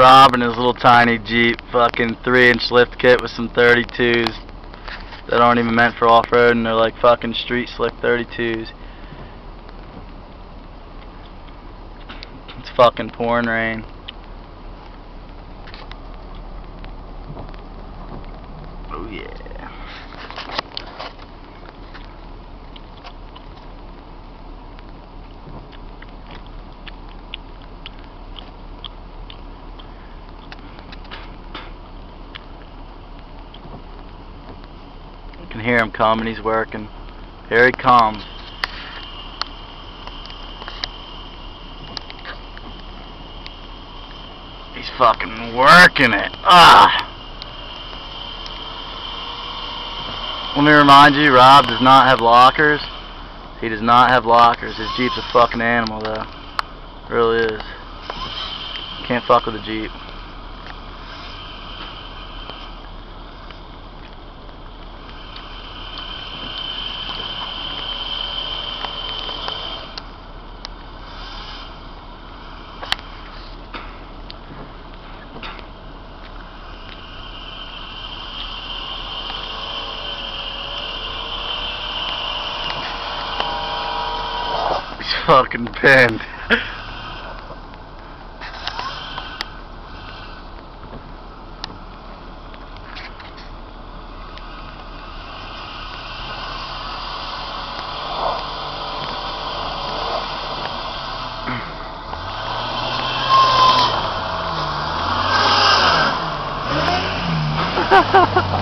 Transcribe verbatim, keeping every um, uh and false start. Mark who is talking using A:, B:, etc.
A: Rob in his little tiny Jeep, fucking three inch lift kit with some thirty-twos that aren't even meant for off-road, and they're like fucking street slick thirty-twos. It's fucking pouring rain. Oh yeah. You can hear him coming, he's working. Here he comes. He's fucking working it. Ah! Let me remind you, Rob does not have lockers. He does not have lockers. His Jeep's a fucking animal though. It really is. Can't fuck with a Jeep. Fucking pinned. Ha ha ha!